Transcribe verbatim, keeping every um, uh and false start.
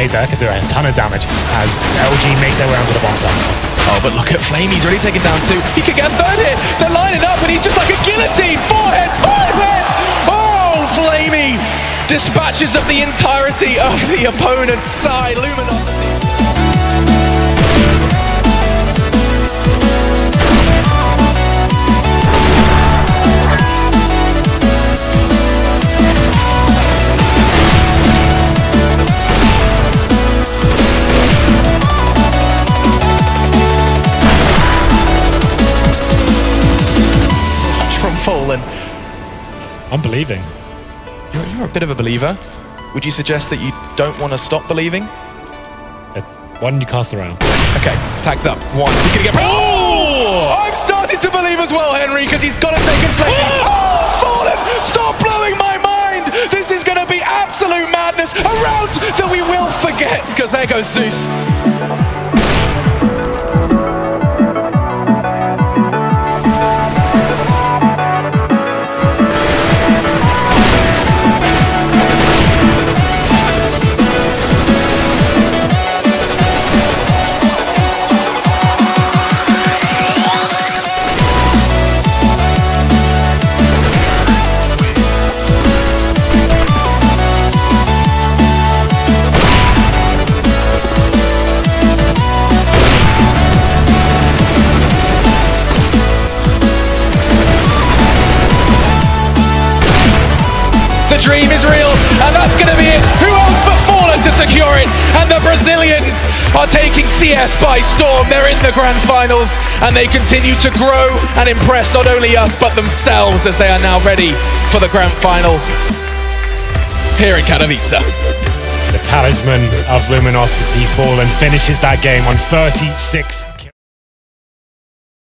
grenade there could do a ton of damage as L G make their way onto the bomb site. Oh, but look at Flame, he's already taken down two. He could get a third hit. They're lining up and he's just like a guillotine. Four heads, five heads. Oh, Flamey dispatches of the entirety of the opponent's side. Luminosity. Fallen. I'm believing. You're, you're a bit of a believer. Would you suggest that you don't want to stop believing? Why didn't you cast around? Okay, tags up. One. He's gonna get. Oh! I'm starting to believe as well, Henry, because he's got a second flame. Oh, Fallen! Stop blowing my mind! This is gonna be absolute madness. A round that we will forget, because there goes Zeus. The dream is real, and that's going to be it. Who else but Fallen to secure it? And the Brazilians are taking C S by storm. They're in the grand finals, and they continue to grow and impress not only us, but themselves as they are now ready for the grand final here in Katowice. The talisman of Luminosity, Fallen, finishes that game on thirty-six